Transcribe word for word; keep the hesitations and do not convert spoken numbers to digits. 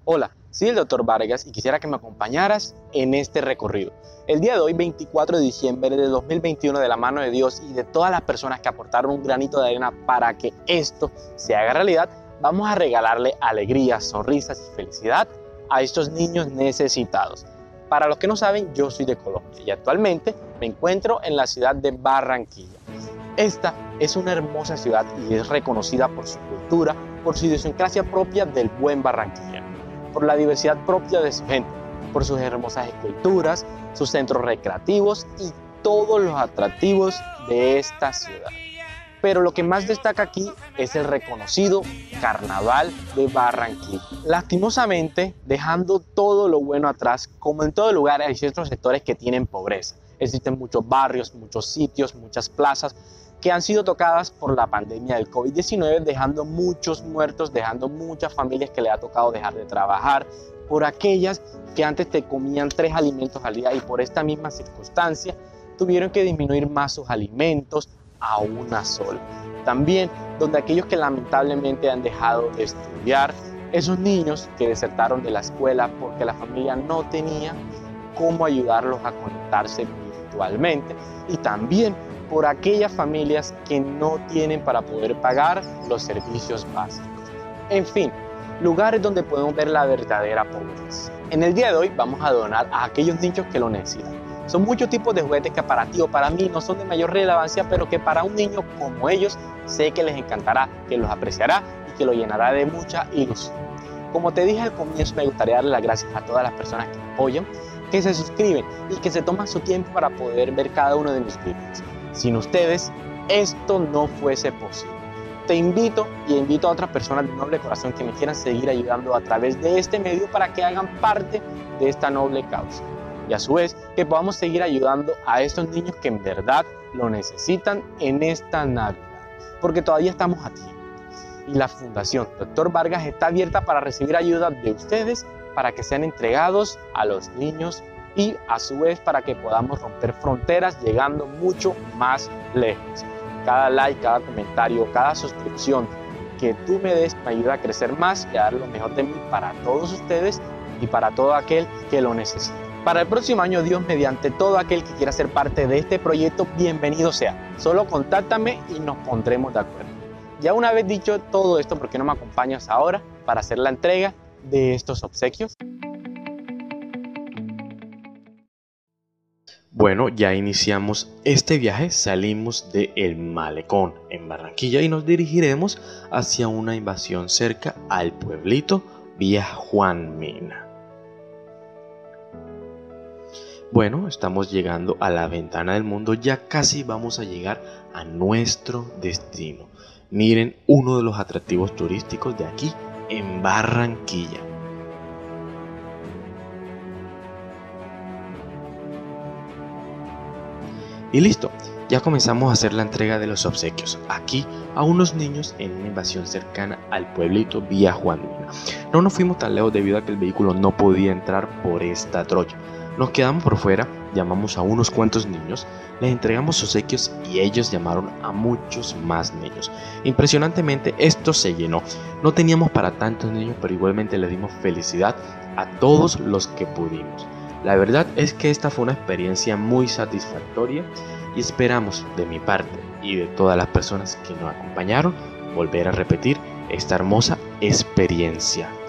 Hola, soy el doctor Vargas y quisiera que me acompañaras en este recorrido. El día de hoy, veinticuatro de diciembre de dos mil veintiuno, de la mano de Dios y de todas las personas que aportaron un granito de arena para que esto se haga realidad, vamos a regalarle alegría, sonrisas y felicidad a estos niños necesitados. Para los que no saben, yo soy de Colombia y actualmente me encuentro en la ciudad de Barranquilla. Esta es una hermosa ciudad y es reconocida por su cultura, por su idiosincrasia propia del buen barranquillero, por la diversidad propia de su gente, por sus hermosas esculturas, sus centros recreativos y todos los atractivos de esta ciudad. Pero lo que más destaca aquí es el reconocido Carnaval de Barranquilla. Lastimosamente, dejando todo lo bueno atrás, como en todo lugar hay ciertos sectores que tienen pobreza. Existen muchos barrios, muchos sitios, muchas plazas que han sido tocadas por la pandemia del COVID diecinueve, dejando muchos muertos, dejando muchas familias que le ha tocado dejar de trabajar, por aquellas que antes te comían tres alimentos al día y por esta misma circunstancia tuvieron que disminuir más sus alimentos a una sola. También donde aquellos que lamentablemente han dejado de estudiar, esos niños que desertaron de la escuela porque la familia no tenía cómo ayudarlos a conectarse virtualmente, y también por aquellas familias que no tienen para poder pagar los servicios básicos. En fin, lugares donde podemos ver la verdadera pobreza. En el día de hoy vamos a donar a aquellos niños que lo necesitan. Son muchos tipos de juguetes que para ti o para mí no son de mayor relevancia, pero que para un niño como ellos sé que les encantará, que los apreciará y que lo llenará de mucha ilusión. Como te dije al comienzo, me gustaría darle las gracias a todas las personas que me apoyan, que se suscriben y que se toman su tiempo para poder ver cada uno de mis videos. Sin ustedes, esto no fuese posible. Te invito y invito a otras personas de noble corazón que me quieran seguir ayudando a través de este medio para que hagan parte de esta noble causa. Y a su vez, que podamos seguir ayudando a estos niños que en verdad lo necesitan en esta Navidad. Porque todavía estamos a tiempo. Y la Fundación doctor Vargas está abierta para recibir ayuda de ustedes para que sean entregados a los niños y a su vez para que podamos romper fronteras llegando mucho más lejos. Cada like, cada comentario, cada suscripción que tú me des me ayuda a crecer más y a dar lo mejor de mí para todos ustedes y para todo aquel que lo necesite. Para el próximo año, Dios mediante, todo aquel que quiera ser parte de este proyecto, bienvenido sea. Solo contáctame y nos pondremos de acuerdo. Ya una vez dicho todo esto, ¿por qué no me acompañas ahora para hacer la entrega de estos obsequios? Bueno, ya iniciamos este viaje, salimos de El Malecón en Barranquilla y nos dirigiremos hacia una invasión cerca al pueblito Vía Juan Mina. Bueno, estamos llegando a la ventana del mundo, ya casi vamos a llegar a nuestro destino. Miren uno de los atractivos turísticos de aquí en Barranquilla. Y listo, ya comenzamos a hacer la entrega de los obsequios aquí a unos niños en una invasión cercana al pueblito Vía Juan Mina. No nos fuimos tan lejos debido a que el vehículo no podía entrar por esta trocha. Nos quedamos por fuera, llamamos a unos cuantos niños, les entregamos obsequios y ellos llamaron a muchos más niños. Impresionantemente esto se llenó. No teníamos para tantos niños, pero igualmente les dimos felicidad a todos los que pudimos. La verdad es que esta fue una experiencia muy satisfactoria y esperamos de mi parte y de todas las personas que nos acompañaron volver a repetir esta hermosa experiencia.